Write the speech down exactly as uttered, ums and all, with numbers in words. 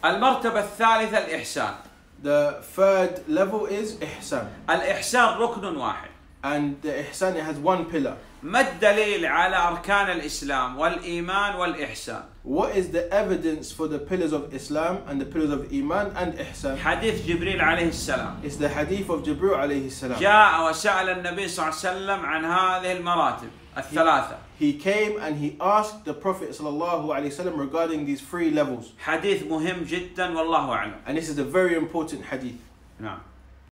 المرتبة الثالثة الإحسان. The third level is ihsan. الإحسان ركن واحد. And the ihsan, it has one pillar. ما الدليل على أركان الإسلام والإيمان والإحسان؟ What is the evidence for the pillars of Islam and the pillars of Iman and ihsan? حديث جبريل عليه السلام. It's the hadith of Jibreel alayhi salam. جاء وسأل النبي صلى الله عليه وسلم عن هذه المراتب الثلاثة. He came and he asked the Prophet sallallahu alayhi wasallam regarding these three levels. حديث مهم جدا والله أعلم. And this is a very important hadith. نعم.